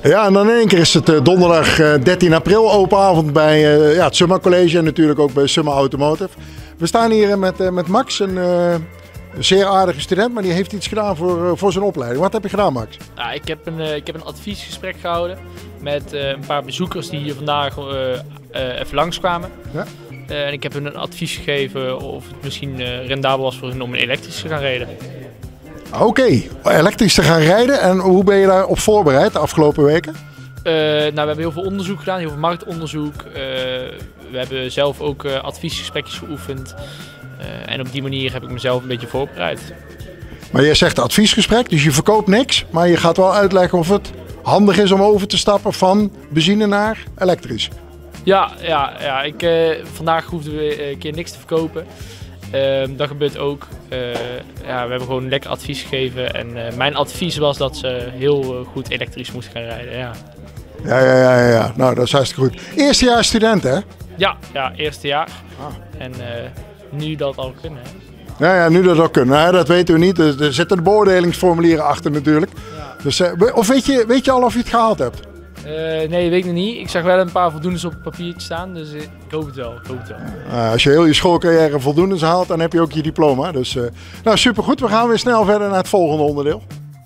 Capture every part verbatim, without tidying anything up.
Ja, en dan in één keer is het uh, donderdag uh, dertien april, open avond bij uh, ja, het Summa College en natuurlijk ook bij Summa Automotive. We staan hier met, uh, met Max, een uh, zeer aardige student, maar die heeft iets gedaan voor, uh, voor zijn opleiding. Wat heb je gedaan, Max? Ja, ik, heb een, uh, ik heb een adviesgesprek gehouden met uh, een paar bezoekers die hier vandaag uh, uh, even langskwamen. Ja? Uh, en ik heb hun een advies gegeven of het misschien uh, rendabel was voor hun om een elektrisch te gaan rijden. Oké, okay. Elektrisch te gaan rijden. En hoe ben je daarop voorbereid de afgelopen weken? Uh, nou, we hebben heel veel onderzoek gedaan, heel veel marktonderzoek. Uh, we hebben zelf ook uh, adviesgesprekjes geoefend. Uh, en op die manier heb ik mezelf een beetje voorbereid. Maar je zegt adviesgesprek, dus je verkoopt niks. Maar je gaat wel uitleggen of het handig is om over te stappen van benzine naar elektrisch. Ja, ja, ja ik, uh, vandaag hoefden we een keer niks te verkopen. Uh, dat gebeurt ook. Uh, ja, we hebben gewoon lekker advies gegeven. En uh, mijn advies was dat ze heel uh, goed elektrisch moesten gaan rijden. Ja. Ja, ja, ja, ja. Nou, dat is hartstikke goed. Eerstejaars student, hè? Ja, ja, eerste jaar. Ah. En uh, nu dat al kunnen. Ja, ja, nu dat ook kunnen. Nou, dat weten we niet. Dus er zitten de beoordelingsformulieren achter natuurlijk. Ja. Dus, uh, of weet je, weet je al of je het gehaald hebt? Uh, nee, weet ik nog niet. Ik zag wel een paar voldoendes op het papiertje staan, dus ik hoop het wel. Ik hoop het wel. Uh, als je heel je schoolcarrière voldoendes haalt, dan heb je ook je diploma. Dus, uh, nou, supergoed. We gaan weer snel verder naar het volgende onderdeel.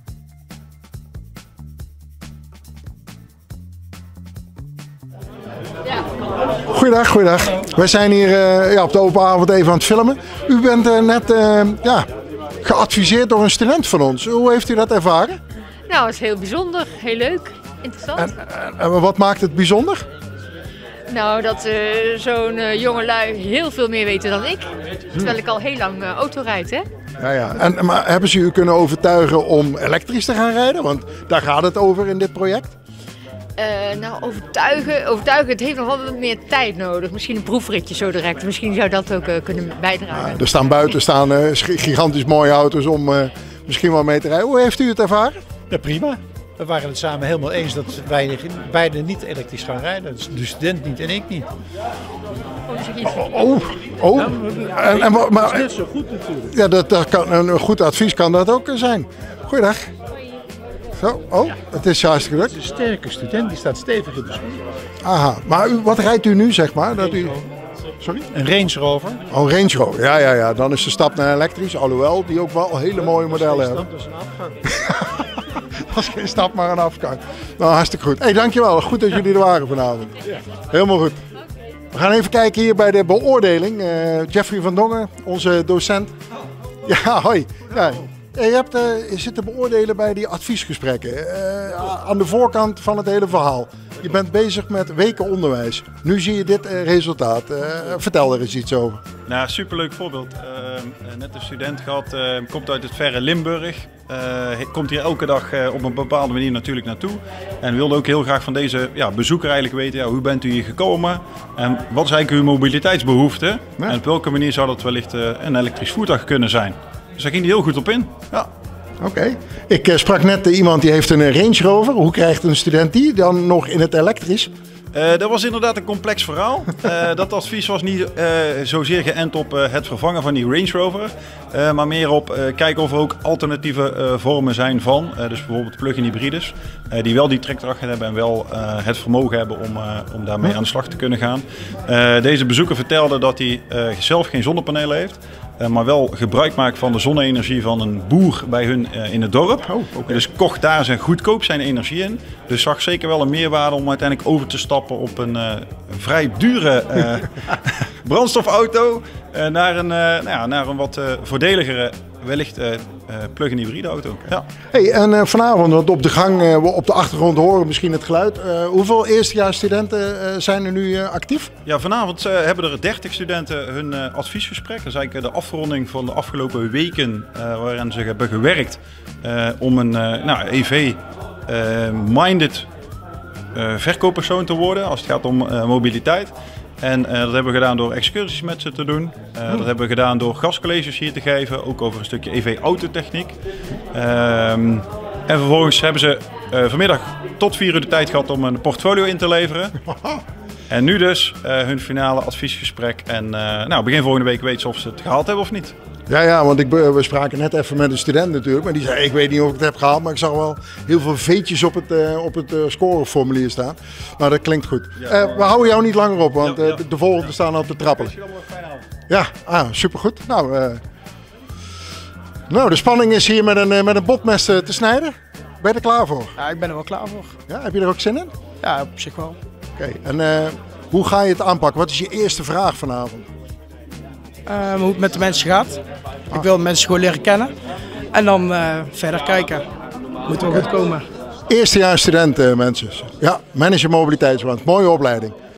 Goeiedag, goeiedag. Wij zijn hier uh, ja, op de open avond even aan het filmen. U bent uh, net uh, ja, geadviseerd door een student van ons. Hoe heeft u dat ervaren? Nou, het is heel bijzonder, heel leuk, interessant. En, en, en wat maakt het bijzonder? Nou, dat uh, zo'n uh, jongelui heel veel meer weten dan ik. Terwijl ik al heel lang uh, auto rijd, hè? Ja, ja. En, maar hebben ze u kunnen overtuigen om elektrisch te gaan rijden? Want daar gaat het over in dit project. Uh, nou, overtuigen, overtuigen, het heeft nog wel wat meer tijd nodig. Misschien een proefritje zo direct. Misschien zou dat ook uh, kunnen bijdragen. Ja, er staan buiten staan, uh, gigantisch mooie auto's om uh, misschien wel mee te rijden. Hoe heeft u het ervaren? Ja, prima. We waren het samen helemaal eens dat wij beide niet elektrisch gaan rijden. Dus de student niet en ik niet. Oh, oh. oh. En, en, maar, dat is net zo goed natuurlijk. Ja, dat, dat kan, een goed advies kan dat ook zijn. Goeiedag. Zo, oh, ja. Het is hartstikke leuk. Het is een sterke student, die staat stevig in de schoen. Aha, maar u, wat rijdt u nu, zeg maar? Dat u... Sorry? Een Range Rover. Oh, een Range Rover. Ja, ja, ja. Dan is de stap naar elektrisch, alhoewel die ook wel hele mooie modellen hebben. Dat is een afgang. Dat is geen stap, maar een afgang. Nou, hartstikke goed. Hé, hey, dankjewel. Goed dat jullie er waren vanavond. Helemaal goed. We gaan even kijken hier bij de beoordeling. Uh, Jeffrey van Dongen, onze docent. Ja, hoi. Ja. Je, hebt, uh, je zit te beoordelen bij die adviesgesprekken. Uh, aan de voorkant van het hele verhaal. Je bent bezig met weken onderwijs. Nu zie je dit uh, resultaat. Uh, vertel er eens iets over. Nou, superleuk voorbeeld. Uh, net een student gehad, uh, komt uit het verre Limburg. Uh, komt hier elke dag uh, op een bepaalde manier natuurlijk naartoe. En wilde ook heel graag van deze ja, bezoeker eigenlijk weten, ja, hoe bent u hier gekomen? En wat is eigenlijk uw mobiliteitsbehoefte? Ja. En op welke manier zou dat wellicht uh, een elektrisch voertuig kunnen zijn? Dus daar ging hij heel goed op in. Ja. Oké. Okay. Ik uh, sprak net uh, iemand die heeft een Range Rover. Hoe krijgt een student die dan nog in het elektrisch? Uh, dat was inderdaad een complex verhaal. Uh, dat advies was niet uh, zozeer geënt op uh, het vervangen van die Range Rover. Uh, maar meer op uh, kijken of er ook alternatieve uh, vormen zijn van. Uh, dus bijvoorbeeld plug-in hybrides. Uh, die wel die trekkracht hebben en wel uh, het vermogen hebben om, uh, om daarmee aan de slag te kunnen gaan. Uh, deze bezoeker vertelde dat hij uh, zelf geen zonnepanelen heeft. Uh, maar wel gebruik maakt van de zonne-energie van een boer bij hun uh, in het dorp. Oh, okay. Dus kocht daar zijn goedkoop zijn energie in. Dus zag zeker wel een meerwaarde om uiteindelijk over te stappen op een, uh, een vrij dure uh, brandstofauto. Uh, naar, een, uh, nou ja, naar een wat uh, voordeligere, wellicht uh, uh, plug-in hybride auto. Ja. Hey, en uh, vanavond, want op de gang, uh, op de achtergrond horen misschien het geluid. Uh, hoeveel eerstejaarsstudenten uh, zijn er nu uh, actief? Ja, vanavond uh, hebben er dertig studenten hun uh, adviesgesprek. Dat is eigenlijk de afronding van de afgelopen weken uh, waarin ze hebben gewerkt uh, om een uh, nou, E V-minded uh, uh, verkooppersoon te worden als het gaat om uh, mobiliteit. En uh, dat hebben we gedaan door excursies met ze te doen. Uh, oh. Dat hebben we gedaan door gastcolleges hier te geven, ook over een stukje E V-autotechniek. Um, en vervolgens hebben ze uh, vanmiddag tot vier uur de tijd gehad om een portfolio in te leveren. En nu dus uh, hun finale adviesgesprek. En uh, nou, begin volgende week weten ze of ze het gehaald hebben of niet. Ja, ja, want ik, we spraken net even met een student natuurlijk. Maar die zei, ik weet niet of ik het heb gehaald. Maar ik zag wel heel veel veetjes op het, uh, op het uh, scoreformulier staan. Maar dat klinkt goed. Uh, we houden jou niet langer op, want uh, de, de volgende staan al te trappelen. Ja, ah, supergoed. Nou, uh, nou, de spanning is hier met een, uh, met een botmes uh, te snijden. Ben je er klaar voor? Ja, ik ben er wel klaar voor. Ja, heb je er ook zin in? Ja, op zich wel. Oké, okay. En uh, hoe ga je het aanpakken? Wat is je eerste vraag vanavond? Uh, hoe het met de mensen gaat. Ah. Ik wil de mensen gewoon leren kennen. En dan uh, verder kijken. Moet wel okay. goed komen. Eerstejaars student, uh, mensen. Ja, manager mobiliteitsbranche. Mooie opleiding.